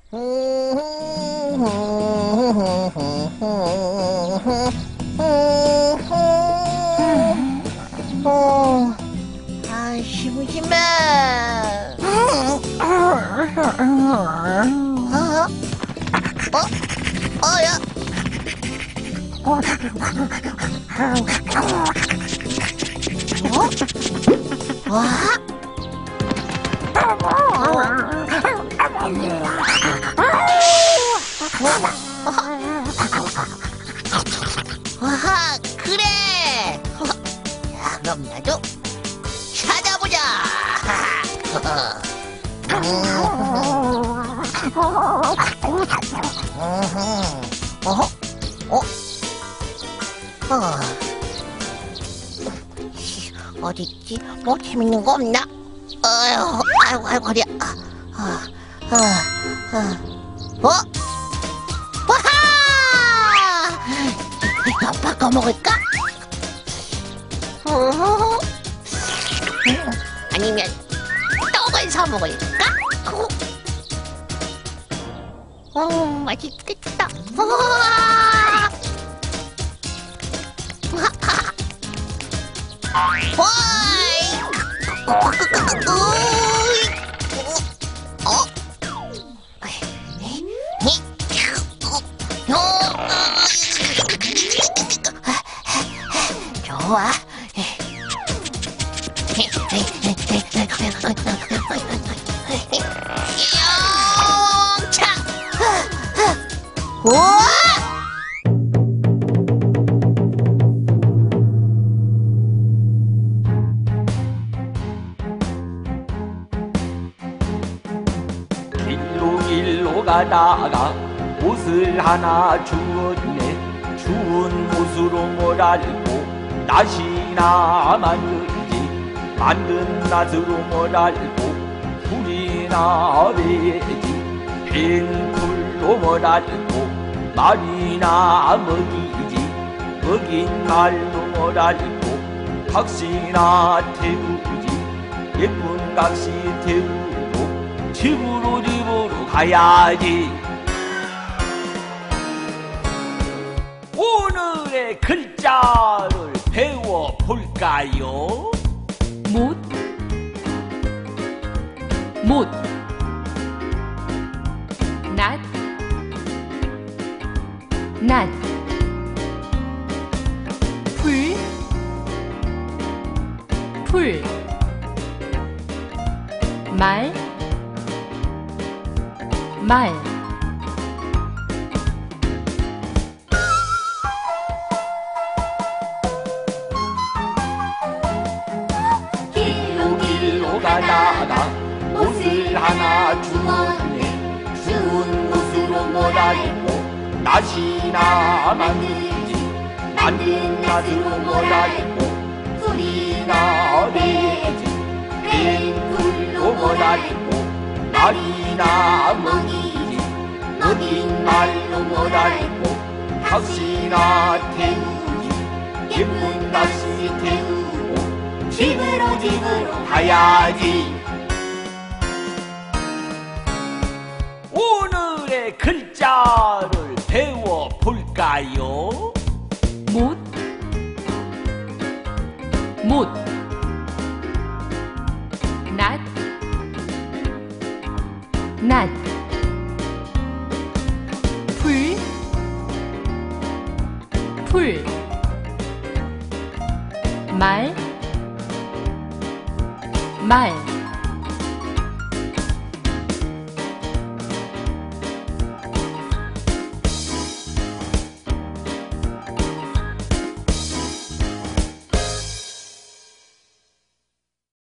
아, 심심해. 야. 와? 와, 그래. 야, 그럼 나도 찾아보자. 어딨지? 뭐 재밌는 거 없나? 아이고 허리야. 와하! 이거 바꿔 먹을까? 아니면 떡을 사 먹을까? 맛있겠다. 좋아. 영차. 우와! 길로 가다가 옷을 하나 주었네. 추운 옷으로 뭘 알고 낫이나 만들지. 만든 낫으로 뭘 알고 풀이나 베지. 벤 풀로 뭘 알고 말이나 먹이지. 먹인 말로 뭘 알고 각시나 태우지. 예쁜 각시 태우고 집으로 가야지. 오늘의 글자를 배워볼까요? 못, 못, 낫, 낫, 풀, 풀, 말, 말. 길로 가다가 옷을 하나 주었네. 추운 옷으로 뭘 알고 낫이나 만들지. 만든 낫으로 뭘 알고 풀이나 베지. 벤 풀로 뭘 알고 말이나 먹이지. 먹인 말로 뭘 알고 각시나 태우지. 예쁜 각시 태우고 집으로 가야지. 오늘의 글자를 배워볼까요? 못, 못, 낫, 낫, 풀, 풀, 말, 말.